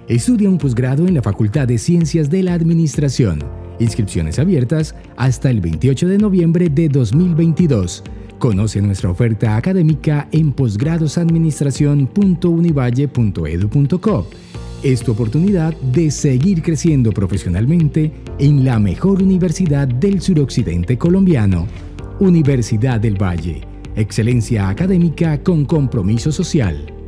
Estudia un posgrado en la Facultad de Ciencias de la Administración. Inscripciones abiertas hasta el 28 de noviembre de 2022. Conoce nuestra oferta académica en posgradosadministracion.univalle.edu.co. Es tu oportunidad de seguir creciendo profesionalmente en la mejor universidad del suroccidente colombiano. Universidad del Valle. Excelencia académica con compromiso social.